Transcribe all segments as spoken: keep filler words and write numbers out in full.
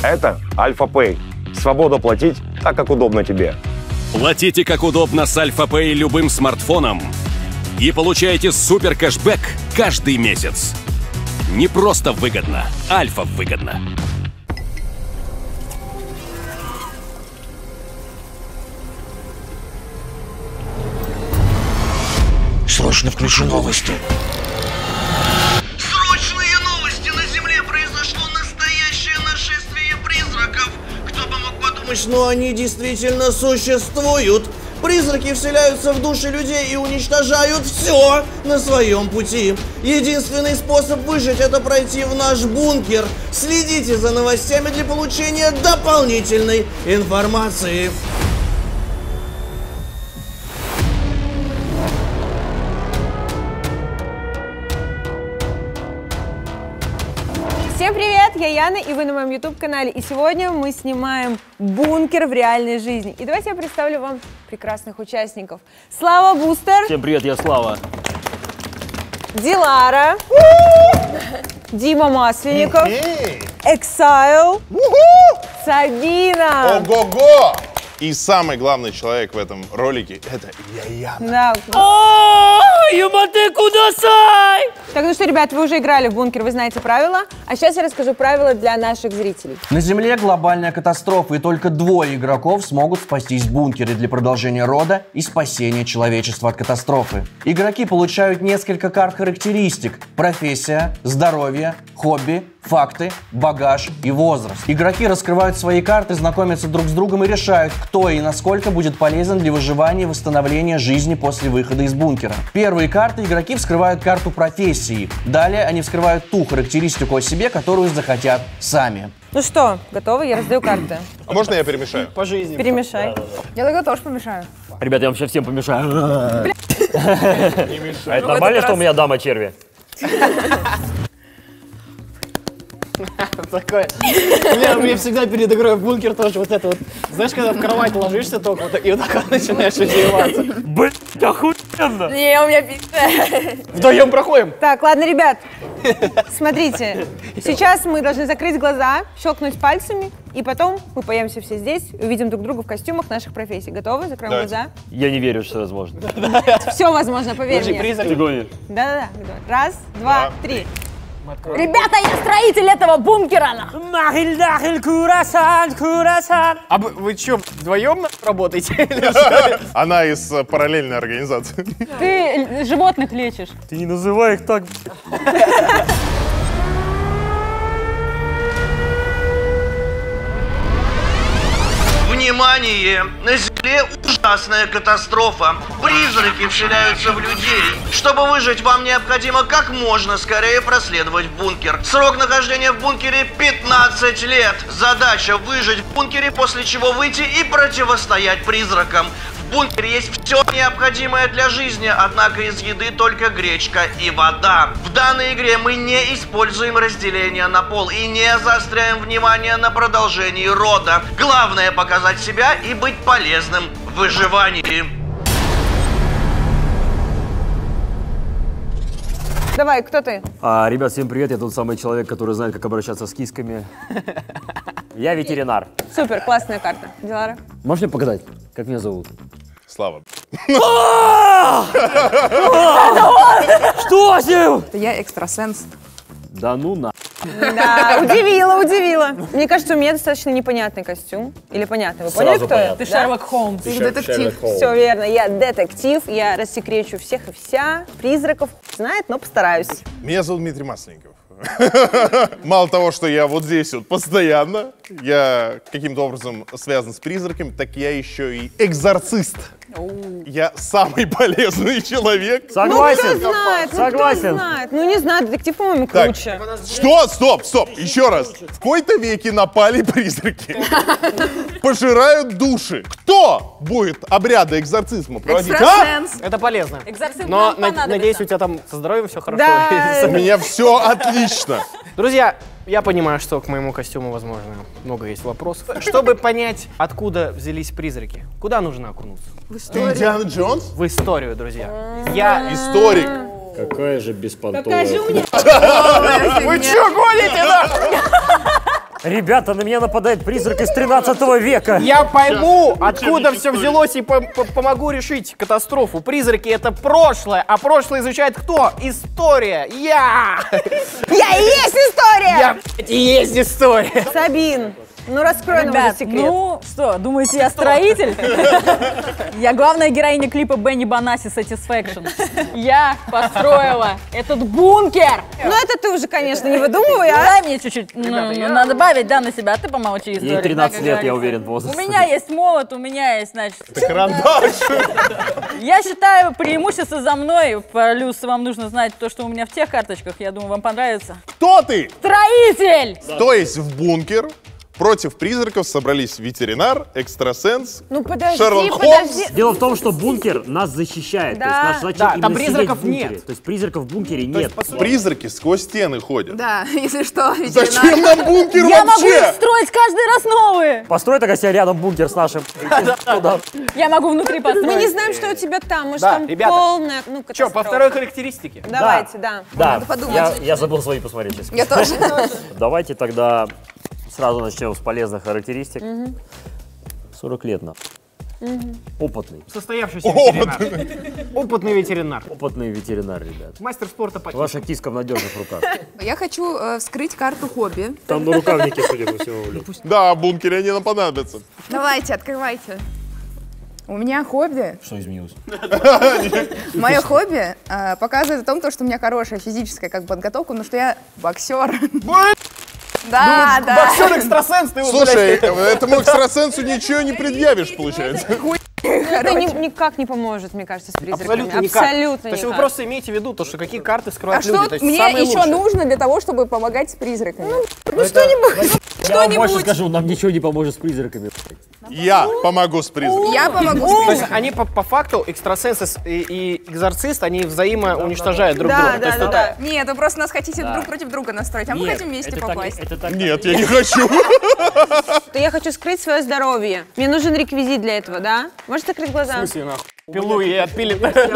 Это Альфа Пэй. Свобода платить так, как удобно тебе. Платите как удобно с Альфа Пэй любым смартфоном и получаете супер кэшбэк каждый месяц. Не просто выгодно, Альфа выгодно. Срочно включи новости. Срочные новости! На Земле произошло настоящее нашествие призраков. Кто бы мог подумать, но они действительно существуют. Призраки вселяются в души людей и уничтожают все на своем пути. Единственный способ выжить — это пройти в наш бункер. Следите за новостями для получения дополнительной информации. Всем привет, я Яна, и вы на моем YouTube-канале. И сегодня мы снимаем бункер в реальной жизни. И давайте я представлю вам прекрасных участников. Слава Бустер. Всем привет, я Слава. Дилара. Дима Масленников. Exile. Сабина. Ого-го! И самый главный человек в этом ролике — это я, Яна. Да. Так, ну что, ребят, вы уже играли в бункер, вы знаете правила. А сейчас я расскажу правила для наших зрителей. На Земле глобальная катастрофа, и только двое игроков смогут спастись в бункере для продолжения рода и спасения человечества от катастрофы. Игроки получают несколько карт характеристик: профессия, здоровье, хобби, факты, багаж и возраст. Игроки раскрывают свои карты, знакомятся друг с другом и решают, кто и насколько будет полезен для выживания и восстановления жизни после выхода из бункера. Первые карты игроки вскрывают карту профессии. Далее они вскрывают ту характеристику о себе, которую захотят сами. Ну что, готовы? Я раздаю карты. А можно я перемешаю? По жизни. Перемешай. Я тогда тоже помешаю. Ребята, я вообще всем помешаю. А это нормально, что у меня дама черви? Такое. У меня, у меня всегда перед игрой в бункер тоже вот это вот. Знаешь, когда в кровать ложишься только вот, и вот так вот начинаешь одеваться. Блин, охуенно! Не, у меня пизда. Вдвоем проходим. Так, ладно, ребят, смотрите. Сейчас мы должны закрыть глаза, щелкнуть пальцами, и потом мы появимся все здесь, увидим друг друга в костюмах наших профессий. Готовы? Закроем Давайте. глаза. Я не верю, что возможно. Все возможно, поверь мне. Ты гонишь. Да-да-да. Раз, два, три. Ребята, я строитель этого бункера! А вы, вы что, вдвоем работаете? Она из э, параллельной организации. Ты животных лечишь. Ты не называй их так. Внимание! На Земле ужасная катастрофа. Призраки вселяются в людей. Чтобы выжить, вам необходимо как можно скорее проследовать в бункер. Срок нахождения в бункере пятнадцать лет. Задача — выжить в бункере, после чего выйти и противостоять призракам. В бункере есть все необходимое для жизни, однако из еды только гречка и вода. В данной игре мы не используем разделение на пол и не заостряем внимание на продолжении рода. Главное — показать себя и быть полезным в выживании. Давай, кто ты? А, ребят, всем привет, я тот самый человек, который знает, как обращаться с кисками. Я ветеринар. Супер, классная карта. Дилара? Можешь мне показать, как меня зовут? Слава. Что с ним? Я экстрасенс. Да ну на. Да, удивила, удивила. Мне кажется, у меня достаточно непонятный костюм. Или понятный? Вы поняли, кто я? Ты Шерлок Холмс. Ты детектив. Все верно, я детектив, я рассекречу всех и вся. Призраков знает, но постараюсь. Меня зовут Дмитрий Масленников. Мало того, что я вот здесь вот постоянно, я каким-то образом связан с призраками, так я еще и экзорцист. Я самый полезный человек. Согласен. Ну, кто знает, ну, Согласен. кто знает. Ну, не знаю, детектив, по-моему, Так, круче. что? Стоп, стоп, еще раз. В кои-то веке напали призраки. Пожирают души. Кто будет обряды экзорцизма проводить? А? Это полезно. Экзорцизм Но нам на- понадобится. надеюсь, у тебя там со здоровьем все хорошо. Да. У меня все отлично. Друзья, я понимаю, что к моему костюму, возможно, много есть вопросов. Чтобы понять, откуда взялись призраки, куда нужно окунуться? Ты Индиана Джонс? В историю, друзья. Я Историк. Какая же беспонтовая. Покажи мне. Вы что, гоните, да? Ребята, на меня нападает призрак из тринадцатого века. Я пойму, откуда все взялось, и по по помогу решить катастрофу. Призраки — это прошлое, а прошлое изучает кто? История. Я! Я и есть история! Я, блядь, и есть история. Сабин, ну раскрой нам Ребят, этот секрет. ну что, думаете, я строитель? Я главная героиня клипа Бенни Банаси Satisfaction. Я построила этот бункер. Ну это ты уже, конечно, не выдумывай, а? Дай мне чуть-чуть, ну, ну, надо добавить, да, на себя, а ты помолчи историю. Ей тринадцать так, лет, как я говорится. уверен, возраст. У меня есть молот, у меня есть, значит... Карандаш. Я считаю, преимущество за мной, плюс вам нужно знать то, что у меня в тех карточках, я думаю, вам понравится. Кто ты? Строитель! То есть в бункер против призраков собрались ветеринар, экстрасенс, Ну подожди, Шерлок подожди. Холмс. Дело в том, что бункер нас защищает. Да. То есть наша задача Да, именно там сидеть призраков в бункере. нет. То есть призраков в бункере нет. Призраки сквозь стены ходят. Да, если что, Зачем нам бункер Я могу их вообще? строить каждый раз новые! Построй тогда себе рядом бункер с нашим. Туда. Я могу внутри построить. Мы не знаем, что у тебя там. Может, Да, там ребята. полная, ну, Че, катастрофа. по второй характеристике? Давайте, да. Да, Надо подумать. я, я забыл свои посмотреть, честно. Я тоже. Давайте тогда сразу начнем с полезных характеристик. сорок лет на. Опытный. Состоявшийся ветеринар. Опытный ветеринар. Опытный ветеринар, ребят. Мастер спорта по Ваша киска в надежных руках. Я хочу э, вскрыть карту хобби. Там на рукавнике, судя по всему. блин. Да, в бункере они нам понадобятся. Давайте, открывайте. У меня хобби, Что изменилось? мое хобби э, показывает о том, то, что у меня хорошая физическая как бы, подготовка, но что я боксер. Да, да. Боксер-экстрасенс, ты его, Слушай, блядь, этому экстрасенсу ничего не предъявишь, получается. Это ни- никак не поможет, мне кажется, с призраками. абсолютно никак. Абсолютно То есть вы никак. просто имеете в виду то, что какие карты А скрывают что люди. То есть мне самые еще лучшие. нужно для того, чтобы помогать с призраками? Ну что-нибудь, Я вам больше что-нибудь. скажу, нам ничего не поможет с призраками. Я помогу с призраком. Я помогу с То есть призраками. они по, по факту, экстрасенс и, и экзорцист, они взаимоуничтожают друг Да, друга. То да, есть да, это- да. Нет, вы просто нас хотите друг против друга настроить, а мы Нет, хотим вместе это так- попасть. это так- Нет, я не хочу. То я хочу скрыть свое здоровье. Мне нужен реквизит для этого, да? Можешь закрыть глаза? Пилу ей отпилит.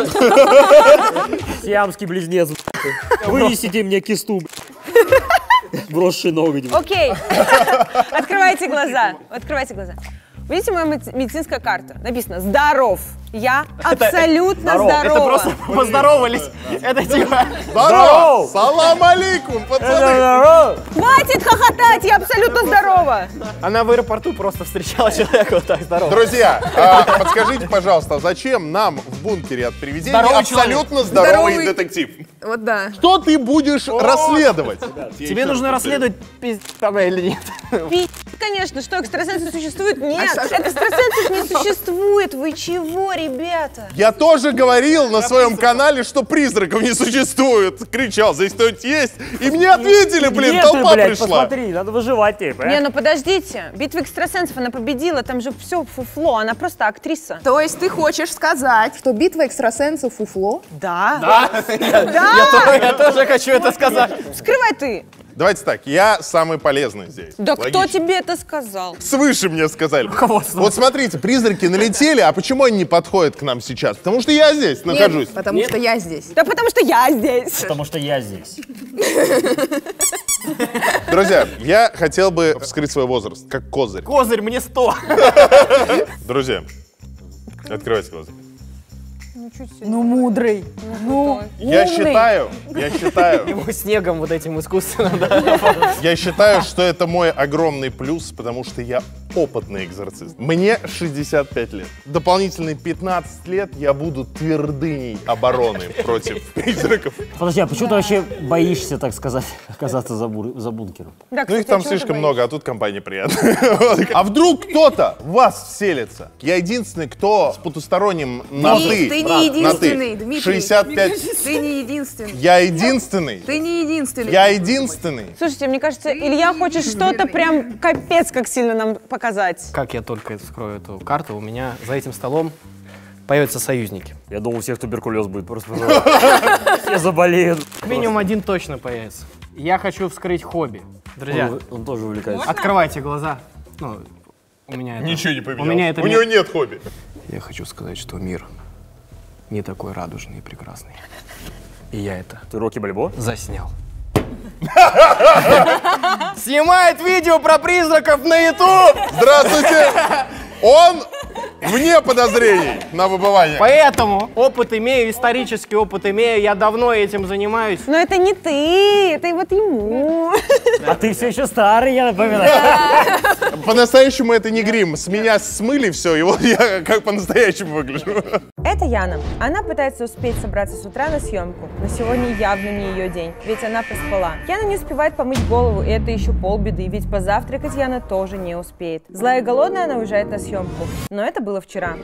Сиамский близнец. Вынесите мне кисту. Брошенный ноготь. Окей. Открывайте глаза. Открывайте глаза. Видите мою меди- медицинская карта? Написано «Здоров». Я абсолютно здоров. здорова. Это просто поздоровались. Это типа... Здорово! Салам алейкум, пацаны! Хватит хохотать, я абсолютно здорова. Она в аэропорту просто встречала человека вот так здорово. Друзья, а, подскажите, пожалуйста, зачем нам в бункере от привидений Здоровый абсолютно здоровый Здоровый. детектив? Вот да. Что ты будешь расследовать? Тебе нужно расследовать, пиздец она или нет. Пи***, конечно, что экстрасенсы существуют? Нет, экстрасенсов не существует. Вы чего, ребята? Я тоже говорил на своем канале, что призраков не существует. Кричал, здесь кто-нибудь есть. И мне ответили, блин, Нет ты, толпа блядь, пришла. посмотри, надо выживать, типа. Не, ну подождите. Битва экстрасенсов, она победила. Там же все фуфло. Она просто актриса. То есть ты хочешь сказать, что битва экстрасенсов фуфло? Да. Да, я то- я тоже хочу это сказать. Скрывай ты. Давайте так, я самый полезный здесь. Да кто Логично. тебе это сказал? Свыше мне сказали. Вот смотрите, призраки налетели, а почему они не подходят к нам сейчас? Потому что я здесь нахожусь. Нет, потому что я здесь. Да потому что я здесь. Потому что я здесь. Друзья, я хотел бы вскрыть свой возраст, как козырь. Козырь, мне сто. Друзья, открывайте глаза. Ну, мудрый. Ну, Я умный. считаю, я считаю, Ему снегом вот этим искусственным, да. я считаю, что это мой огромный плюс, потому что я опытный экзорцист. Мне шестьдесят пять лет. Дополнительные пятнадцать лет я буду твердыней обороны против призраков. Подожди, а почему ты вообще боишься, так сказать, оказаться за, бур- за бункером? Да, Ну их кстати, там а чего ты слишком боишься? много, а тут компания приятная. А вдруг кто-то в вас вселится? Я единственный, кто с потусторонним на Ты- ты. ты не На ты. единственный, Дмитрий. шестьдесят пять. Ты не единственный. Я единственный. Ты не единственный. Я единственный. Слушайте, мне кажется, Илья хочет что-то прям капец как сильно нам показать. Как я только вскрою эту карту, у меня за этим столом появятся союзники. Я думал, у всех туберкулез будет просто. Все заболеют. Минимум один точно появится. Я хочу вскрыть хобби. Друзья, Он, он тоже увлекается. открывайте глаза. Ну, у меня это... Ничего не У поменялось. меня это У не- него нет хобби. Я хочу сказать, что мир не такой радужный и прекрасный. И я это Ты Рокки Бальбо? заснял. Снимает видео про призраков на ютуб! Здравствуйте! Он вне подозрений на выбывание. Поэтому опыт имею, исторический опыт имею, я давно этим занимаюсь. Но это не ты, это и вот ему. А ты все еще старый, я напоминаю. По-настоящему это не грим. С меня смыли все, и вот я как по-настоящему выгляжу. Это Яна. Она пытается успеть собраться с утра на съемку, но сегодня явно не ее день, ведь она проспала. Яна не успевает помыть голову, и это еще полбеды, ведь позавтракать Яна тоже не успеет. Злая и голодная она уезжает на съемку, но это было вчера.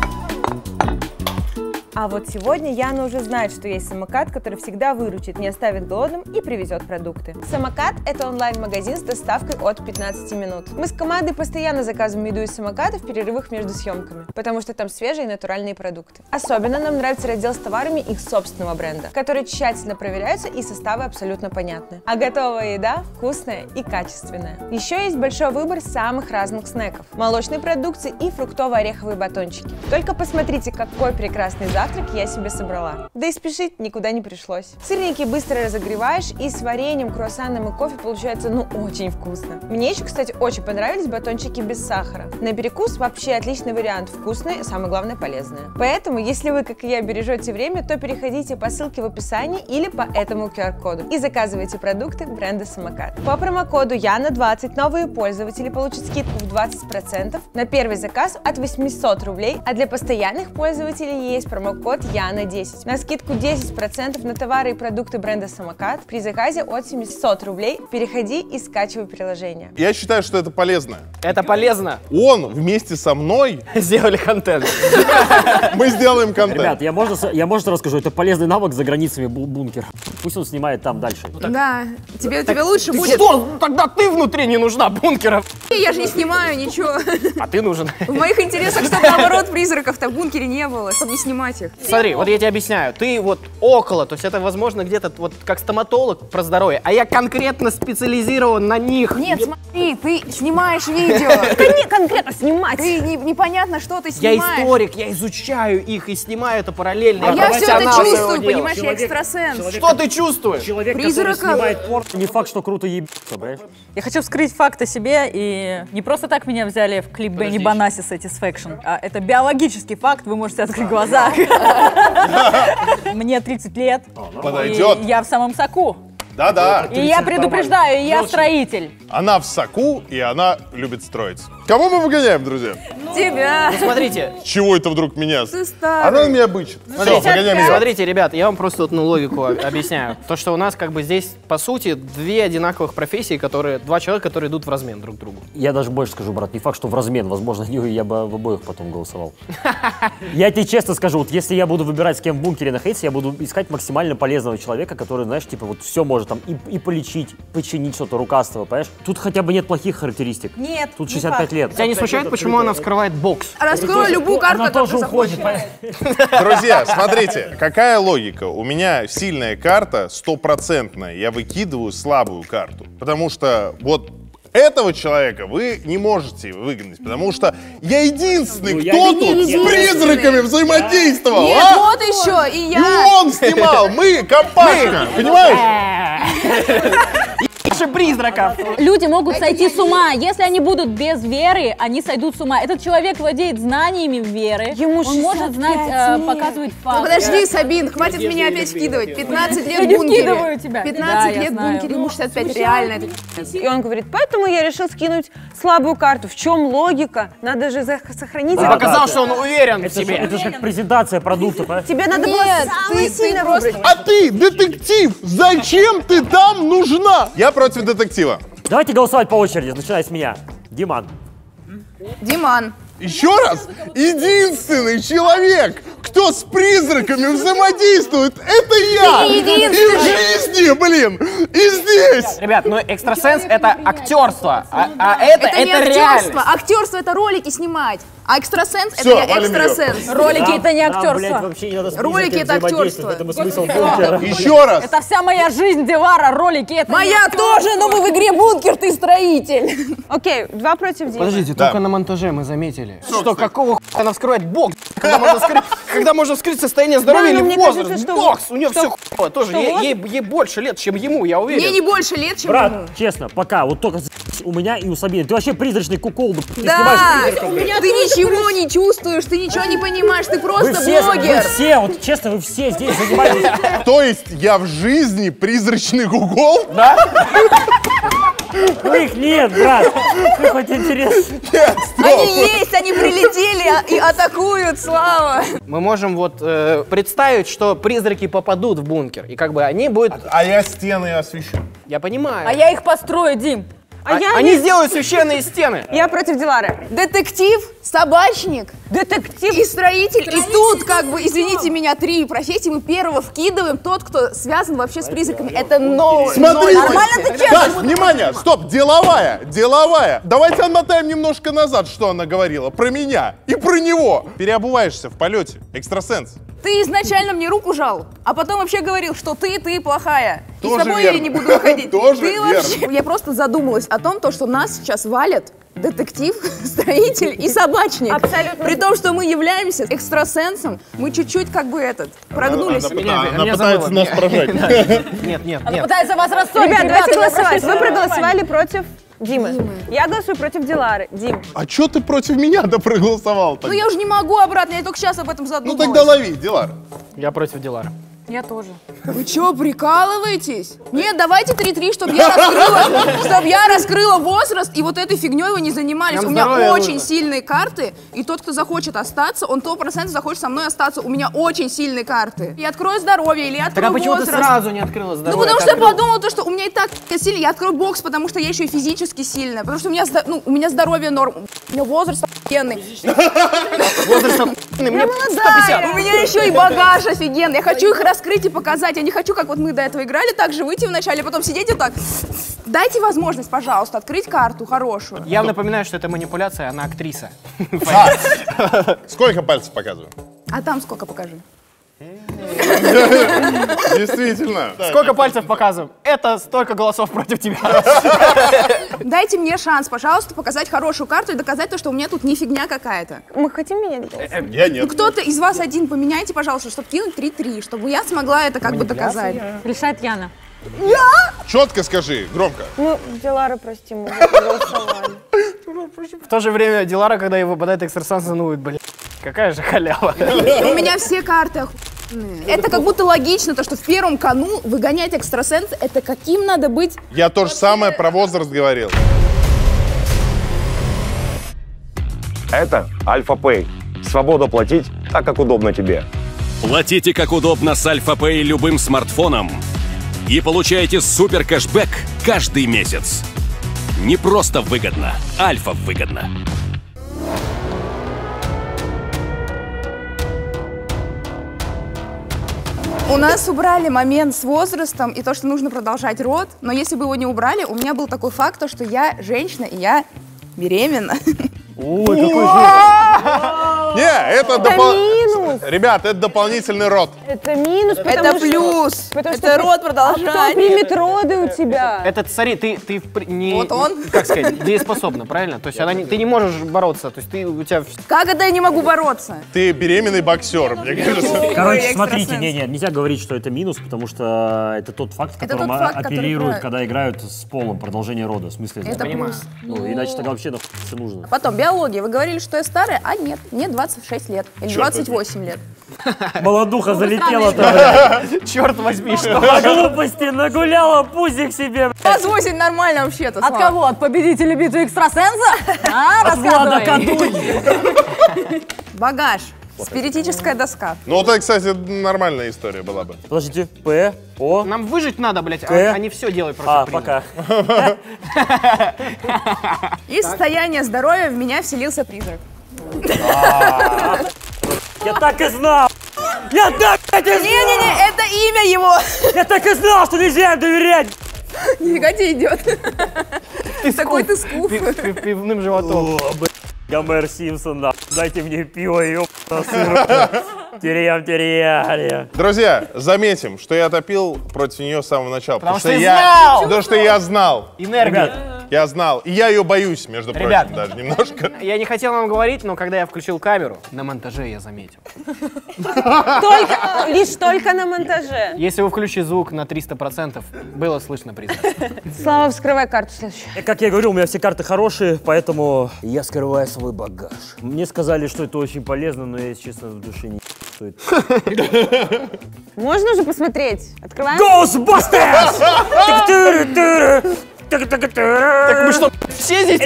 А вот сегодня Яна уже знает, что есть самокат, который всегда выручит, не оставит голодным и привезет продукты. Самокат – это онлайн-магазин с доставкой от пятнадцати минут. Мы с командой постоянно заказываем еду из самоката в перерывах между съемками, потому что там свежие и натуральные продукты. Особенно нам нравится раздел с товарами их собственного бренда, которые тщательно проверяются и составы абсолютно понятны. А готовая еда вкусная и качественная. Еще есть большой выбор самых разных снеков, молочной продукции и фруктово-ореховые батончики. Только посмотрите, какой прекрасный завтрак я себе собрала. Да и спешить никуда не пришлось. Сырники быстро разогреваешь, и с вареньем, круассаном и кофе получается ну очень вкусно. Мне еще, кстати, очень понравились батончики без сахара. На перекус вообще отличный вариант, вкусный и, самое главное, полезный. Поэтому, если вы, как и я, бережете время, то переходите по ссылке в описании или по этому ку ар коду и заказывайте продукты бренда Самокат. По промокоду Яна двадцать новые пользователи получат скидку в двадцать процентов на первый заказ от восьмисот рублей, а для постоянных пользователей есть промокод код Яна десять. На скидку десять процентов на товары и продукты бренда Самокат при заказе от семисот рублей. Переходи и скачивай приложение. Я считаю, что это полезно. Это полезно. Он вместе со мной сделали контент. Мы сделаем контент. Ребят, я можно, я можно расскажу, это полезный навык за границами бу- бункер. Пусть он снимает там дальше. Да, тебе, тебе лучше Ты будет. что? Тогда ты внутри не нужна, бункера. Я же не снимаю ничего. А ты нужен. В моих интересах, чтобы наоборот призраков-то в бункере не было, чтобы не снимать их. Смотри, вот я тебе объясняю, ты вот около, то есть это, возможно, где-то вот как стоматолог про здоровье, а я конкретно специализирован на них. Нет, смотри, ты снимаешь видео. Не конкретно снимать. Ты не- непонятно, что ты Я снимаешь. историк, я изучаю их и снимаю это параллельно. А я все это профессионал своего чувствую, дела. понимаешь, я экстрасенс. Что ты чувствуешь? Человек, Призрака. который снимает порно, не факт, что круто ебется, понимаешь? Я хочу вскрыть факт о себе, и не просто так меня взяли в клип Бенни Банаси Satisfaction, а это биологический факт, вы можете открыть глаза. Мне тридцать лет, Подойдет. и я в самом соку. Да-да. И я предупреждаю, я строитель. Она в соку, и она любит строить. Кого мы выгоняем, друзья? Тебя. Ну, смотрите, С чего это вдруг меня? Ты старый. Она меня бычит. Все, Смотрите, выгоняем ее. смотрите, ребят, я вам просто одну логику об- объясняю. То, что у нас как бы здесь, по сути, две одинаковых профессии, которые, два человека, которые идут в размен друг к другу. Я даже больше скажу, брат, не факт, что в размен. Возможно, я бы в обоих потом голосовал. Я тебе честно скажу, вот если я буду выбирать, с кем в бункере находиться, я буду искать максимально полезного человека, который, знаешь, типа вот все может там и, и полечить, починить что-то рукастого, понимаешь? Тут хотя бы нет плохих характеристик. Нет. Тут шестьдесят пять лет. Тебя не смущает, почему она вскрывает бокс? Раскрой любую карту, Она тоже которую уходит. захочешь. Друзья, смотрите, какая логика. У меня сильная карта, стопроцентная. Я выкидываю слабую карту. Потому что вот этого человека вы не можете выгнать, потому что я единственный, Ну, я кто не тут с единственный. призраками взаимодействовал, Нет, а? вот еще, и И я. он снимал, мы, компашка, понимаешь? Больше призраков! Люди могут сойти с ума. Если они будут без веры, они сойдут с ума. Этот человек владеет знаниями веры. Ему Он может знать, шестьдесят э, лет. показывать Ну факты. подожди, Сабин, хватит меня опять вкидывать. пятнадцать лет Я в не бункере. вкидываю тебя. пятнадцать Да, я лет в знаю. бункере, ему шестьдесят пять, реально. Это пиздец. И он говорит, поэтому я решил скинуть слабую карту. В чем логика? Надо же за- сохранить... Ты это. показал, что он уверен в Это же, себе. это же как презентация продукта, понимаешь? Тебе надо было Нет, самое ты- сильное ты просто- выбрать. А ты, детектив, зачем ты там нужна? Я против детектива. Давайте голосовать по очереди, начиная с меня. Диман. Диман. Еще раз, единственный человек, кто с призраками взаимодействует, это я! Ты И единственный. в жизни, блин! И здесь! Ребят, ну экстрасенс это актерство, а, а это, Это, не это актерство. реальность. Актерство это ролики снимать. А экстрасенс Всё, это я валим её. экстрасенс. Ролики это не Нам, блядь, актерство. вообще не надо с Ролики призраками это взаимодействовать, актерство. в этом и смысл бункера. Еще раз! Это вся моя жизнь, Девара, ролики это не Моя актерство. тоже, но мы в игре бункер, ты строитель. Окей, два против Димы. Подождите, Да. только на монтаже мы заметили, что какого хуя она вскрывает бокс, когда можно вскрыть когда можно вскрыть состояние здоровья Да, но или мне возраст? кажется, что Бокс, вот- у нее что- все хуево тоже. что Ей, вот- ей- ей больше лет, чем ему, я уверен. Мне не больше лет, чем Брат, ему. честно, пока, вот только у меня и у Сабины. Ты вообще призрачный куколду. Ты Да, снимаешь призраков, блядь. ты ничего не чувствуешь, ты ничего не понимаешь, ты Вы просто все, вы блогер. все, вот честно, вы все здесь занимаетесь. То есть я в жизни призрачный гугол? Да? Ну их нет, брат. Ну хоть интересно. Они есть, они прилетели а- и атакуют, Слава. Мы можем вот э, представить, что призраки попадут в бункер, и как бы они будут... А я стены освещу. Я понимаю. А я их построю, Дим. А А- я они не- сделают священные стены. Я против Дилары. Детектив, собачник, Детектив. и строитель. И тут, как бы, извините меня, три профессии. Мы первого вкидываем тот, кто связан вообще с призраками. Это новое. Смотрите! Нормально ты честно? Так, внимание, стоп, деловая, деловая. Давайте отмотаем немножко назад, что она говорила про меня и про него. Переобуваешься в полете, экстрасенс. Ты изначально мне руку жал, а потом вообще говорил, что ты, ты плохая. И Тоже с тобой верно. я не буду выходить. Тоже Ты верно. вообще... Я просто задумалась о том, то, что нас сейчас валят детектив, строитель и собачник. Абсолютно. При том, что мы являемся экстрасенсом, мы чуть-чуть как бы этот, прогнулись. Она, Меня- она меня пытается забыла. нас прожать. Нет, нет, Она нет. пытается вас рассорить. Ребят, давайте я голосовать. прошу Вы своего проголосовали против Димы. Я голосую против Дилары. Дим. А чё ты против меня-то проголосовал? Ну я уже не могу обратно, я только сейчас об этом Ну задумалась. тогда лови, Дилар. Я против Дилара. Я тоже. Вы чё, прикалываетесь? Нет, давайте три-три, чтобы я раскрыла, чтобы я раскрыла возраст, и вот этой фигней вы не занимались. Нам У меня здоровья очень нужно. сильные карты, и тот, кто захочет остаться, он сто процентов захочет со мной остаться. У меня очень сильные карты. Я открою здоровье или я Так открою а почему ты возраст. сразу не открыла здоровье? Ну, потому Ты что я открыла. подумала, то, что у меня и так сильно. Я открою бокс, потому что я еще и физически сильная. Потому что у меня, здо- ну, у меня здоровье норм. У меня возраст офигенный. Возраст охуенный, мне сто пятьдесят. У меня еще и багаж офигенный. Я хочу их раскрыть и показать. Я не хочу, как вот мы до этого играли, так же выйти вначале, потом сидеть и так. Дайте возможность, пожалуйста, открыть карту хорошую. Я напоминаю, что это манипуляция, она актриса. Сколько пальцев показываю? А там сколько, покажи. Действительно. Сколько пальцев показываем? Это столько голосов против тебя. Дайте мне шанс, пожалуйста, показать хорошую карту и доказать то, что у меня тут не фигня какая-то. Мы хотим менять голос? Я Ну, нет. кто-то из вас один поменяйте, пожалуйста, чтобы кинуть три-три, чтобы я смогла это как бы доказать. Решает Яна. Четко скажи, громко. Ну, Дилара, прости, мы не проголосовали. В то же время Дилара, когда ей выпадает экстрасенс, занует, блин. Какая же халява. У меня все карты охуенные. Это как будто логично, то, что в первом кону выгонять экстрасенса, это каким надо быть? Я то же самое про возраст говорил. Это Альфа Пэй. Свобода платить так, как удобно тебе. Платите как удобно с Альфа Пэй любым смартфоном и получаете супер кэшбэк каждый месяц. Не просто выгодно, Альфа выгодно. У нас убрали момент с возрастом и то, что нужно продолжать род, но если бы его не убрали, у меня был такой факт, то, что я женщина и я беременна. Ой, какой Не, это Это допол- минус. Ребят, это дополнительный род. Это минус, потому Это что- плюс. потому Это что ты- род А продолжать. кто примет роды у тебя? Это, смотри, ты, ты в при- не... Вот он. Как сказать, дееспособна, правильно? То есть она не- ты не можешь бороться, то есть ты, у тебя... в- Как это я не могу бороться? Ты беременный боксер, мне кажется. Короче, Ой, смотрите, экстрасенс. не, не, нельзя говорить, что это минус, потому что это тот факт, Это которым тот факт, а- который апеллируют, про- когда играют с полом, продолжение рода. В смысле, Это понимаю. плюс. Ну, иначе тогда вообще нахуй все нужно. Потом, биология. Вы говорили, что я старая, а нет, мне двадцать шесть лет или Чёрт двадцать восемь лет. Молодуха залетела-то, Черт возьми, что... по глупости нагуляла пузик себе. двадцать восемь нормально вообще-то. От Слава. кого? От победителя битвы экстрасенса? А, От Влада рассказывай. Кадуни. Багаж. Спиритическая доска. Ну, вот это, кстати, нормальная история была бы. Подождите, П, О, Нам выжить надо, блядь, К. а, а не все делать против А, призрака. пока. И состояние здоровья в меня вселился призрак. Я так и знал! Я так и знал! Не-не-не, это имя его. Я так и знал, что нельзя им доверять! Нифига тебе идет. Такой ты скуф. Пи- пи- Пивным животом. О, блядь, Гомер Симпсон, нахуй. Дайте мне пиво, ёбаный сыр. Терьям, терьям. Друзья, заметим, что я топил против нее с самого начала. Потому что я знал! Потому что я знал. Энергия. Ребят, Я знал. И я ее боюсь, между прочим, Ребят, даже немножко. Я не хотел вам говорить, но когда я включил камеру, на монтаже я заметил. Только, лишь только на монтаже. Если вы включите звук на триста процентов, было слышно призрак. Слава, вскрывай карту следующую. Как я говорил, у меня все карты хорошие, поэтому я скрываю свой багаж. Мне сказали, что это очень полезно, но я, если честно, в душе не что это. Можно уже посмотреть? Открываем? Ghostbusters! Так мы что, все здесь?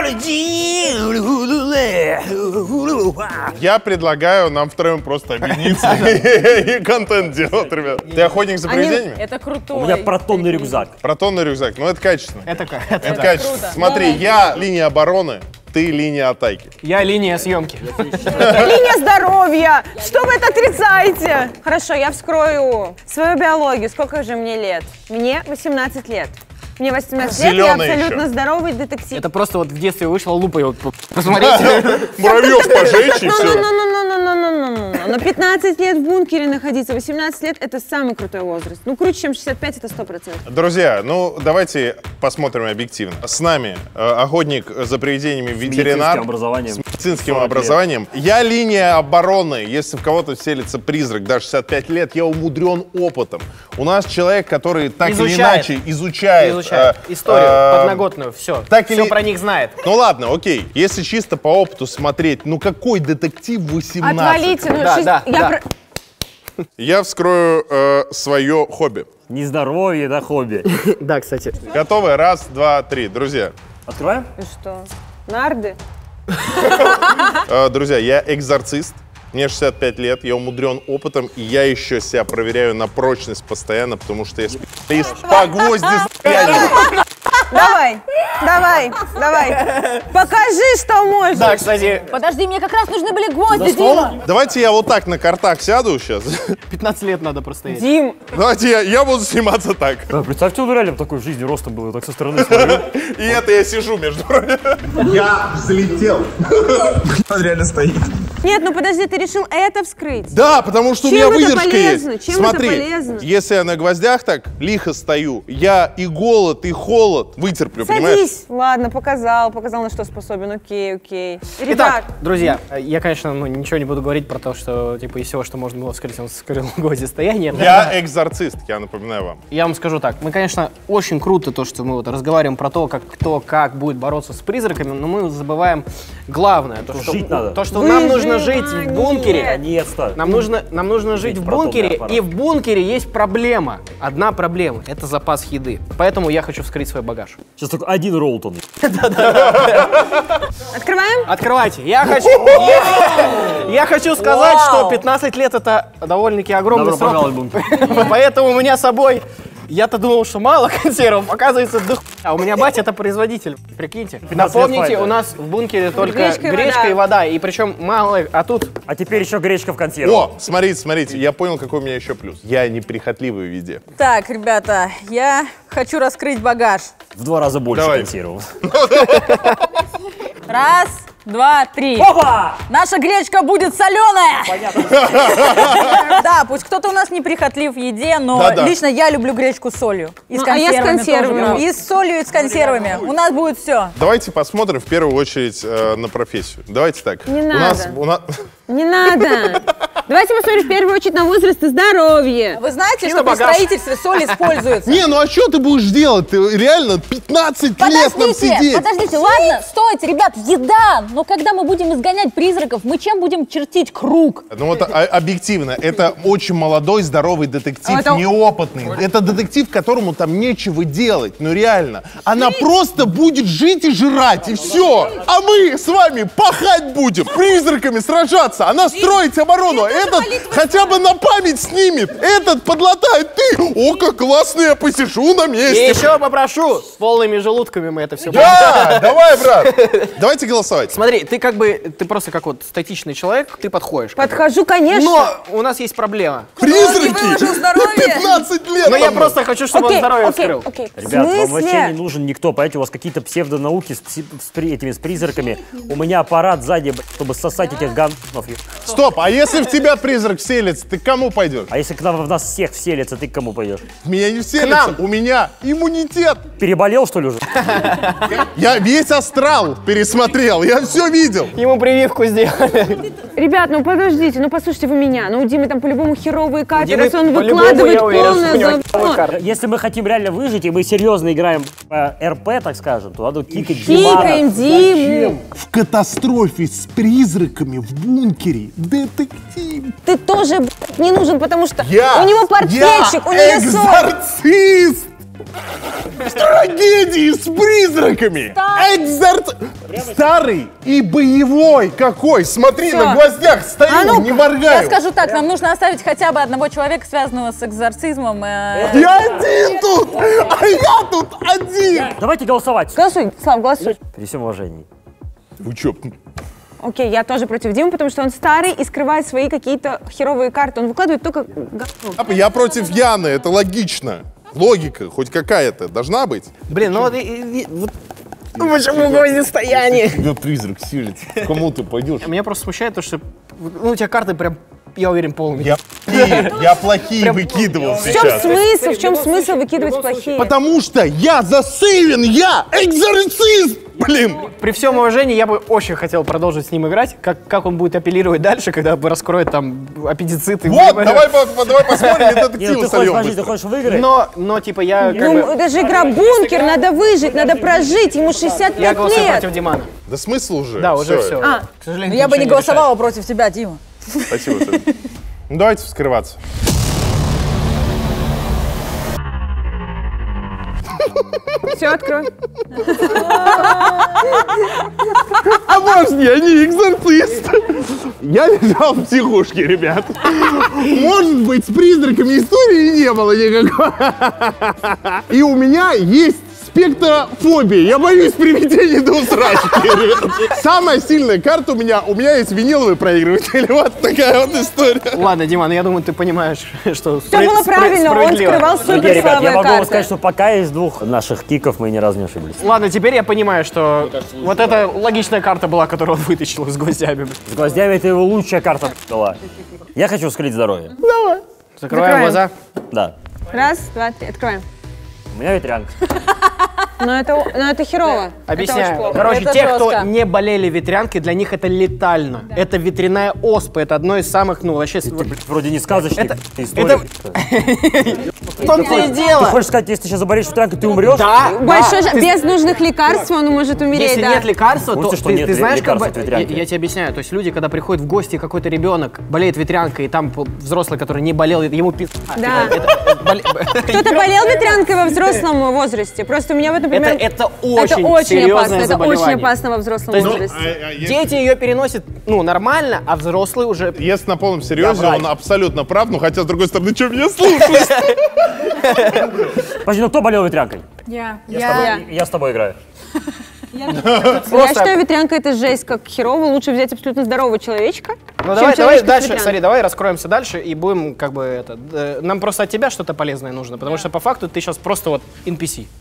Я предлагаю нам втроем просто объединиться и контент делать, ребят. Ты охотник за привидениями? Это круто. У меня протонный рюкзак. Протонный рюкзак, ну это качественно. Это как? Это качественно. Смотри, я линия обороны, ты линия атаки. Я линия съемки. Линия здоровья! Что вы это отрицаете? Хорошо, я вскрою свою биологию. Сколько же мне лет? Мне восемнадцать лет. Мне восемнадцать лет, я абсолютно еще. здоровый детектив. Это просто вот в детстве вышла лупа, и вот посмотрите. Муравьев пожечь и все. Ну-ну-ну-ну-ну-ну-ну-ну. Но пятнадцать лет в бункере находиться, восемнадцать лет — это самый крутой возраст. Ну, круче, чем шестьдесят пять — это сто процентов. Друзья, ну давайте посмотрим объективно. С нами э, охотник за привидениями, ветеринар. С медицинским образованием. С медицинским образованием. Я линия обороны. Если в кого-то селится призрак, даже шестьдесят пять лет, я умудрен опытом. У нас человек, который так или Изучает. иначе изучает. Изучает э, историю э, подноготную, все. так Все или- про них знает. Ну ладно, окей. Если чисто по опыту смотреть, ну какой детектив восемнадцать? Отвалите, ну, Да, шесть- да, я да. про- Я вскрою э, свое хобби. Не здоровье, да хобби. Да, кстати. Готовы? Раз, два, три. Друзья. Открываем? И что? Нарды? Э, друзья, я экзорцист. Мне шестьдесят пять лет, я умудрен опытом, и я еще себя проверяю на прочность постоянно, потому что я специалист по гвоздистроению. Давай, давай, давай. Покажи, что можешь. Да, кстати, Подожди, мне как раз нужны были гвозди, Дима. Давайте я вот так на картах сяду сейчас. пятнадцать лет надо простоять. Дим, Давайте я, я буду сниматься так. Да, представьте, он реально такой в жизни ростом был, я так со стороны смотрю. И это я сижу между прочим. Я взлетел. Он реально стоит. нет, ну подожди, ты решил это вскрыть? Да, потому что Чем у меня это выдержка полезно? есть. Чем Смотри, это полезно? если я на гвоздях так лихо стою, я и голод, и холод вытерплю, понимаешь? Садись. Ладно, показал, показал, на что способен. Окей, окей. Итак, Ребят, друзья, я, конечно, ну, ничего не буду говорить про то, что, типа, из всего, что можно было вскрыть, он вскрыл гвоздистояние. Я экзорцист, я напоминаю вам. Я вам скажу так, мы, конечно, очень круто то, что мы вот разговариваем про то, как кто как будет бороться с призраками, но мы забываем главное. То, что, Жить надо. То, что нам нужно жить в Выживание. бункере. Наконец-то. Нам нужно, нам нужно жить Жить в в протонный бункере, аппарат. и в бункере есть проблема. Одна проблема — это запас еды. Поэтому я хочу вскрыть свой багаж. Сейчас только один Ролтон. открываем? Открывайте. Я хочу, я, я хочу сказать, что пятнадцать лет — это довольно-таки огромный Добро срок. пожаловать в бункер. Поэтому у меня с собой... Я-то думал, что мало консервов, оказывается, да хуй. А у меня батя — это производитель, прикиньте. Напомните, лет у нас в бункере только Гречка гречка, и и, вода. вода, и причем мало, а тут... А теперь еще гречка в консерве. О, смотрите, смотрите, я понял, какой у меня еще плюс. Я неприхотливый в еде. Так, ребята, я хочу раскрыть багаж. В два раза больше Давай. консервов. Раз, два, три. Опа! Наша гречка будет соленая! Понятно. Да, пусть кто-то у нас неприхотлив в еде, но Да-да. лично я люблю гречку с солью. И с Ну, а я с консервами. консервами. тоже. И с солью, и с консервами. У нас будет все. Давайте посмотрим в первую очередь э, на профессию. Давайте так. Не у надо. Нас, у нас... Не надо. Давайте посмотрим в первую очередь на возраст и здоровье. Вы знаете, Чисто что при багаж. строительстве соль используется? Не, ну а что ты будешь делать? Ты реально пятнадцать лет нам Подождите, сидеть. подождите, ладно, стойте, ребят, еда! Но когда мы будем изгонять призраков, мы чем будем чертить круг? Ну вот а- объективно, это очень молодой, здоровый детектив, А это- неопытный. Это детектив, которому там нечего делать, ну реально. Она просто будет жить и жрать, и все. А мы с вами пахать будем, призраками сражаться. Она строить оборону. Этот хотя бы на память снимет. Этот подлатает. Ты, о, как классно, я посижу на И месте. еще попрошу, с полными желудками мы это все будем. Да, давай, брат. Давайте голосовать. Смотри, ты как бы, ты просто как вот статичный человек, ты подходишь. как бы. Подхожу, конечно. Но у нас есть проблема. Призраки. выложил здоровье? пятнадцать лет. Но я там. просто хочу, чтобы он Окей, здоровье окей, вскрыл. окей. В Ребят, вам вообще смысле? не нужен никто, понимаете, у вас какие-то псевдонауки с, пси- с при- этими, с призраками. У меня аппарат сзади, б***ь, чтобы сосать этих ганов. Стоп, а если в тебе тебя призрак вселится, ты к кому пойдешь? А если к нам в нас всех вселится, ты к кому пойдешь? В меня не вселится, у меня иммунитет. Переболел, что ли, уже? Я весь астрал пересмотрел, я все видел. Ему прививку сделали. Ребят, ну подождите, ну послушайте вы меня. Ну у Димы там по-любому херовые карты, Димы раз он по-любому, выкладывает я уверен, что у полное него зав- херовые карты. Если мы хотим реально выжить, и мы серьезно играем в эр пэ, так скажем, то надо кикать Димана. Кикаем Диму. В катастрофе с призраками в бункере детектив. Ты тоже, блядь, не нужен, потому что Я, у него портфельчик, я у нее сон. экзорцист! Трагедии с призраками! Экзорцист! Старый и боевой какой! Смотри, Всё. на гвоздях стою, А ну, не я моргаю! скажу так, нам нужно оставить хотя бы одного человека, связанного с экзорцизмом. э, Я один тут! А я тут один! Давайте голосовать. Голосуй, Слав, голосуй. При всем уважении. Вы чё? Окей, я тоже против Димы, потому что он старый и скрывает свои какие-то херовые карты. Он выкладывает только говно. Папа, я против Яны, это логично. Логика хоть какая-то должна быть. Блин, ну вот... и- и- вот- Ну почему гвоздистояние? Тебя призрак силит. Кому ты пойдешь? Меня просто смущает то, что ну, у тебя карты прям, я уверен, полные. Я плохие, я плохие выкидывал В чем сейчас. смысл? В чем смысл выкидывать плохие? Потому что я засейвен, я экзорцист! Блин! При всем уважении, я бы очень хотел продолжить с ним играть. Как, как он будет апеллировать дальше, когда раскроет там аппендицит. и Вот, выборы. давай, по- давай посмотрим, и Нет, детективы ты хочешь, сольем подожди, ты быстро. хочешь выиграть? Но, но типа я как Ну, бы... это же игра бункер, надо выжить, надо прожить, ему шестьдесят Я пять голосую лет. против Димана. Да смысл уже? Да, уже все. А. К сожалению, Ну, я бы ничего не голосовала против тебя, Дима. Спасибо, Соня. Ну, давайте вскрываться. Все, открой. А может, я не экзорцист? Я лежал в психушке, ребят. Может быть, с призраками истории не было никакой. И у меня есть спектрофобия. Я боюсь привидений до усрачки, ребят. Самая сильная карта у меня, у меня есть виниловый проигрыватель. Вот такая вот история. Ладно, Дима, ну я думаю, ты понимаешь, что Все было правильно, он скрывал Не, ребят, я суперслабые могу вам карты. сказать, что пока из двух наших киков мы ни разу не ошиблись. Ладно, теперь я понимаю, что вот эта логичная карта была, которую он вытащил с гвоздями. С гвоздями это его лучшая карта была. Я хочу вскрыть здоровье. Давай. Закрываем Закрываем. глаза. Да. Раз, два, три, откроем. У меня ветрянка. Но это, но это херово. Это очень Объясняю. плохо. Короче, Это те, кто жестко. не болели ветрянкой, для них это летально. Это ветряная оспа, это одно из самых, ну, вообще... Ты, блядь, вроде не сказочник, Это- история. В том-то и Ты дело. хочешь сказать, если ты сейчас заболеешь ветрянкой, ты умрешь? Да, Большой да. шаг. Без нужных лекарств он может умереть, Если да. нет лекарства, то Слушай, что ты, нет ты знаешь, как лекарства бы, от я, ветрянки? я тебе объясняю, то есть люди, когда приходят в гости, какой-то ребенок болеет ветрянкой, и там пол- взрослый, который не болел, ему пи***. Да. Это, это, боле- Кто-то болел ветрянкой во взрослом возрасте. Просто у меня в этом, это, например, это очень, это очень серьезное опасно. Это очень заболевание. опасно во взрослом То есть, возрасте. Дети ее переносят, ну, нормально, а взрослые уже... Если на полном серьезе, Да, он врач. абсолютно прав, но хотя, с другой стороны, что меня слушаешь? Подожди, ну кто болел ветрянкой? Я. Я, с тобой, я с тобой играю. Я считаю, ветрянка это жесть, как херово. Лучше взять абсолютно здорового человечка. Ну чем давай, давай человечка с дальше, ветрянкой. смотри, давай раскроемся дальше и будем как бы это... э, Нам просто от тебя что-то полезное нужно, потому что по факту ты сейчас просто вот эн пи си.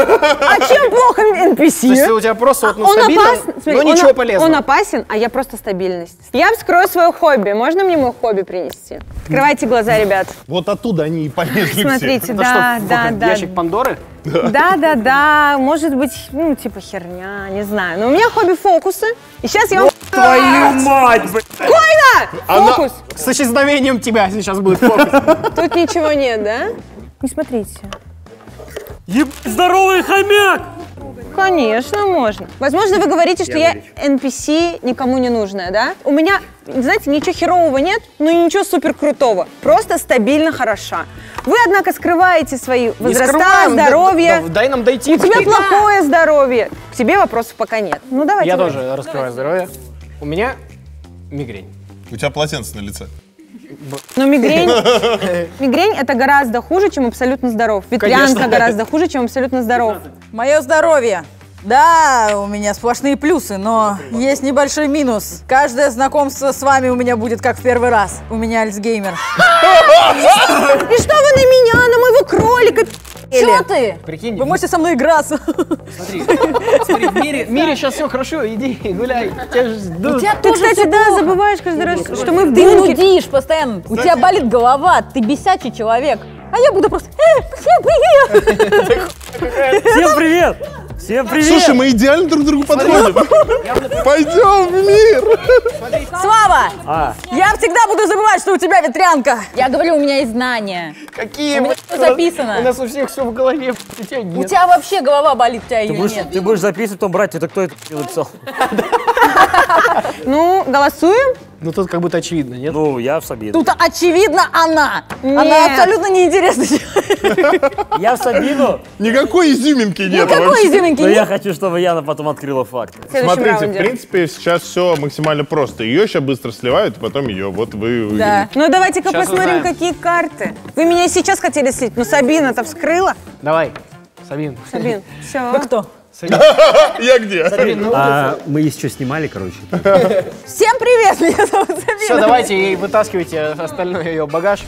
А чем плохо эн пи си? То есть у тебя просто вот, ну, Он стабильно, опасен, смотри, но он ничего о- полезного. Он опасен, а я просто стабильность. Я вскрою свое хобби. Можно мне мой хобби принести? Открывайте глаза, ребят. Вот оттуда они и полезли все. Смотрите, Это да, что, да, как да. ящик Пандоры? Да, да, да. Может быть, ну, типа херня, не знаю. Но у меня хобби фокусы. И сейчас я вам... Твою мать, блядь! Спокойно! Она- Фокус! С исчезновением тебя сейчас будет фокус. Тут ничего нет, да? Не смотрите. Ебать, здоровый хомяк! Конечно, можно. Возможно, вы говорите, что я эн пи си никому не нужная, да? У меня, знаете, ничего херового нет, но и ничего супер крутого. Просто стабильно хороша. Вы, однако, скрываете свои Не возраста, скрываем, да- здоровье. да- Дай нам дойти. У тебя плохое здоровье. К тебе вопросов пока нет. Ну, давайте. Я вы. тоже раскрываю здоровье. У меня мигрень. У тебя полотенце на лице. Но мигрень, мигрень это гораздо хуже, чем абсолютно здоров. Ветрянка Конечно. гораздо хуже, чем абсолютно здоров. Мое здоровье. Да, у меня сплошные плюсы, но есть небольшой минус. Каждое знакомство с вами у меня будет как в первый раз. У меня Альцгеймер. И что вы на меня, на моего кролика? Чё ты? Прикинь. Вы можете со мной играться. Смотри, смотри, в мире, в мире сейчас все хорошо, иди гуляй. Тебя ж ждут. У тебя Ты, тоже кстати, всё да, плохо. забываешь каждый раз, что мы в Ты бункере. нудишь постоянно. У тебя болит голова, ты бесячий человек. А я буду просто... Э, всем привет! Всем привет! Всем привет! Слушай, мы идеально друг другу подходим. Пойдем в мир. Слава! А. Я всегда буду забывать, что у тебя ветрянка. Я говорю, у меня есть знания. Какие? У меня всё записано. У нас у всех все в голове, у тебя У нет. тебя вообще голова болит, у тебя Ты ее будешь, нет. ты будешь записывать, потом брать, это кто это написал? Ну, голосуем? Ну тут как будто очевидно, нет? Ну, я в Сабину. Тут очевидно она. Она Нет. абсолютно неинтересный человек. Я в Сабину, Никакой изюминки нет Никакой вообще. изюминки но я нет. хочу, чтобы Яна потом открыла факт. В следующем Смотрите, в раунде. принципе, сейчас все максимально просто. Ее сейчас быстро сливают, и потом ее. Вот вы выиграли. Да. Ну, давайте-ка Сейчас посмотрим, узнаем. какие карты. Вы меня сейчас хотели слить, но Сабина-то вскрыла. Давай, Сабин. Сабин, все. Вы кто? Я где? А, мы еще снимали, короче. Всем привет, меня зовут Сабина. Все, давайте и вытаскивайте остальной ее багаж.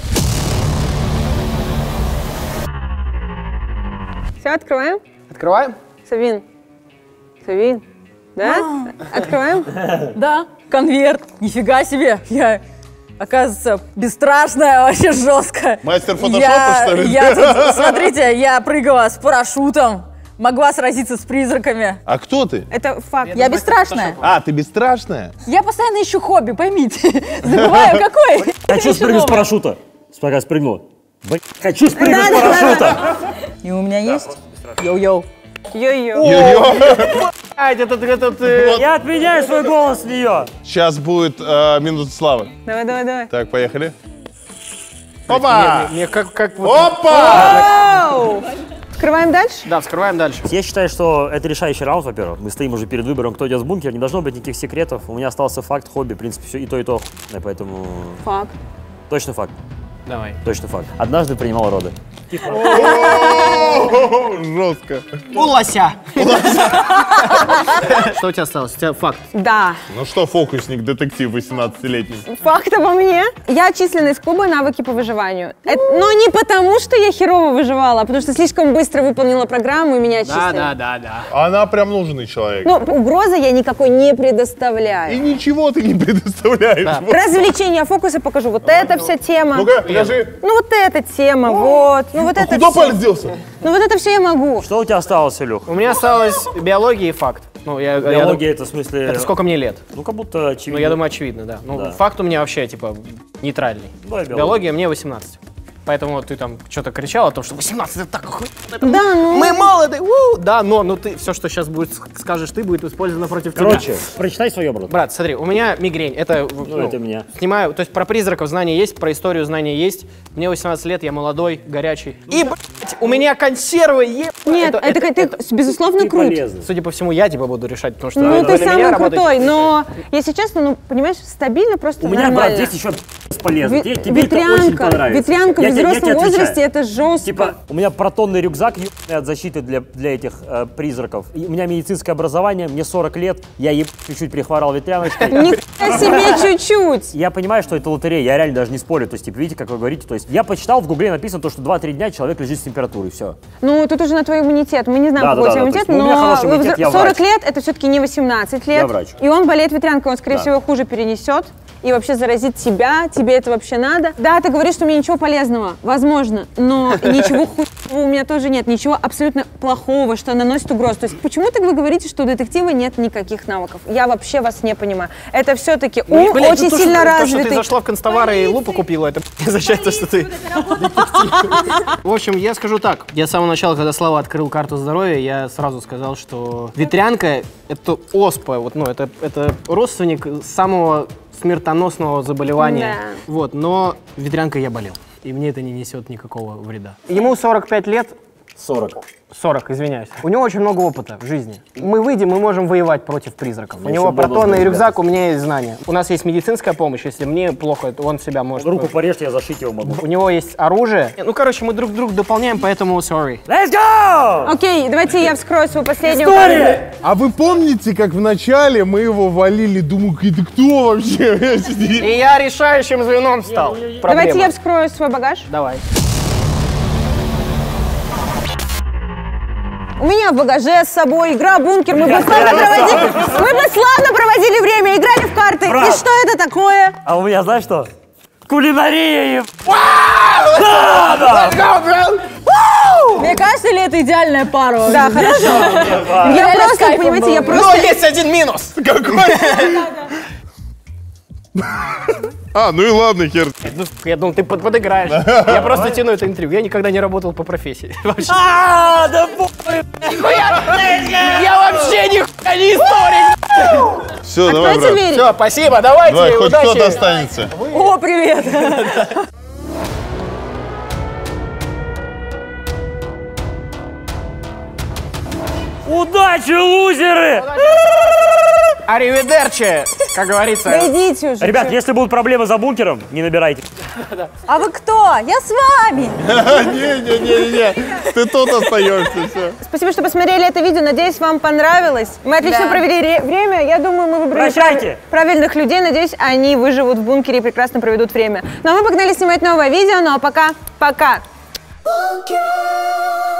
Все, открываем. Открываем. Сабин. Сабин. Да? Открываем. Да, конверт. Нифига себе. Я, оказывается, бесстрашная, вообще жестко. Мастер фотошопа, Я- что ли? Я тут, смотрите, я прыгала с парашютом. Могла сразиться с призраками. А кто ты? Это факт. Я бесстрашная. А, ты бесстрашная? Я постоянно ищу хобби, поймите. Забываю, какой. Хочу Ищу спрыгнуть с новое. парашюта. Пока спрыгнула. Блин, хочу спрыгнуть с парашюта. И у меня есть. Йоу-йоу. Йо-йо. Йо-йо. А, этот, этот, э, Я отменяю свой голос с нее. Сейчас будет э, минута славы. Давай, давай, давай. Так, поехали. Опа! мне, мне как, как вот... Опа! Оу! Открываем дальше? Да, вскрываем дальше. Я считаю, что это решающий раунд, во-первых. Мы стоим уже перед выбором, кто идет в бункер. Не должно быть никаких секретов. У меня остался факт, хобби, в принципе, все и то, и то. Поэтому Факт. точно факт. Давай. Точно факт. Однажды принимал роды. О, жестко. У лося. Что у тебя осталось? У тебя факт. Да. Ну что, фокусник, детектив восемнадцатилетний. Факт обо мне. Я отчислена из клуба навыки по выживанию. Это- но не потому, что я херово выживала, а потому что слишком быстро выполнила программу и меня отчислили. Да, да, да, да. Она прям нужный человек. Ну, угрозы я никакой не И предоставляю. ничего ты не предоставляешь. Да. Вот. Развлечения, фокусы покажу. Вот это вся тема. Ну-ка, покажи. Ну, вот эта тема, вот. Ну, вот А это куда всё. палец делся? Ну, вот это все я могу. Что у тебя осталось, Илюх? У меня осталось биология и факт. Ну, я, я дум- Биология это в смысле... это сколько мне лет? Ну, как будто очевидно. Ну, я думаю, очевидно, да. Ну, Да. факт у меня вообще, типа, нейтральный. Давай биологию. Биология мне восемнадцать. Поэтому ты там что-то кричал о том, что восемнадцать это так охуенно. Да, ну. Мы молоды, у, да, но ну ты все, что сейчас будет скажешь ты, будет использовано против Короче, тебя. прочитай свое, брат. Брат, смотри, у меня мигрень. Это, Ну, это у меня. Снимаю, то есть про призраков знания есть, про историю знания есть. Мне восемнадцать лет, я молодой, горячий. И, блядь, у меня консервы е... Нет, это, ты, безусловно, Ты крут. полезный. Судя по всему, я типа буду решать, потому что Ну, вы ты для самый меня работаете. крутой, но, если честно, ну, понимаешь, стабильно просто У меня, нормально. брат, здесь еще бесполезно. Ви- Тебе, тебе это очень ветрянка, понравится. ветрянка в Я тебе- я взрослом тебе отвечаю. возрасте, это жестко. Типа, у меня протонный рюкзак ебаный от защиты для, для этих э, призраков. И у меня медицинское образование, мне сорок лет, я еб... чуть-чуть прихворал ветряночкой. Нихуя себе чуть-чуть. Я понимаю, что это лотерея, я реально даже не спорю. То есть, типа, видите, как вы говорите, то есть, я почитал, в гугле написано то, что два-три дня человек лежит с температурой, все. Ну, тут уже на твой иммунитет. Мы не знаем, Да, какой да, у тебя да, иммунитет, то есть у меня но хороший иммунитет, я сорок врач. лет это все-таки не восемнадцать лет. Я врач. И он болеет ветрянкой, он, скорее Да. всего, хуже перенесет. И вообще заразит тебя, тебе это вообще надо. Да, ты говоришь, что у меня ничего полезного, возможно, но ничего хуйного у меня тоже нет, ничего абсолютно плохого, что наносит угрозу. То есть почему-то вы говорите, что у детектива нет никаких навыков? Я вообще вас не понимаю. Это все-таки ум Ну, блядь, очень ну, то, сильно что, То, развитый. что ты зашла в констовары и лупу купила, это не означает, что ты В общем, я скажу так. Я с самого начала, когда Слава открыл карту здоровья, я сразу сказал, что ветрянка — это оспа, вот, ну, это, это родственник самого смертоносного заболевания. Да. Вот, но ветрянкой я болел. И мне это не несет никакого вреда. Ему сорок пять лет. сорок. сорок, извиняюсь. У него очень много опыта в жизни. Мы выйдем, мы можем воевать против призраков. У Я него еще бонус протонный был, рюкзак, у меня есть знания. У нас есть медицинская помощь, если мне плохо, то он себя может... Руку порежь, я зашить его могу. У него есть оружие. Ну, короче, мы друг друга дополняем, поэтому sorry. Let's go! Окей, давайте я вскрою свою последнюю История! А вы помните, как в начале мы его валили? Думаю, это кто вообще? И я решающим звеном стал. карту. Проблема. Давайте я вскрою свой багаж. Давай. У меня в багаже с собой игра «Бункер». Мы бы славно проводили, мы бы славно проводили время, играли в карты. Брат. И что это такое? А у меня, знаешь что? Кулинария! Мне кажется, ли это идеальная пара? Да, хорошо. Я просто, понимаете, я просто... Но есть один минус. Какой? А, ну и ладно, хер. Ну, я думал, ты под- подыграешь. Я просто тяну это интервью. Я никогда не работал по профессии. Вообще. А, да похуй! Я вообще нихуя не историк. Все, давай, брат. Все, спасибо, давайте, Давай, хоть удачи. кто-то останется. О, привет! Удачи, лузеры! Аривидерчи, как говорится. Да идите уже. Ребят, чё. если будут проблемы за бункером, не набирайте. А вы кто? Я с вами. Не-не-не-не, ты тут остаешься, все. Спасибо, что посмотрели это видео. Надеюсь, вам понравилось. Мы отлично Да. провели ре- время. Я думаю, мы выбрали Прощайте. прав- правильных людей. Надеюсь, они выживут в бункере и прекрасно проведут время. Ну а мы погнали снимать новое видео. Ну а пока, пока. Бункер.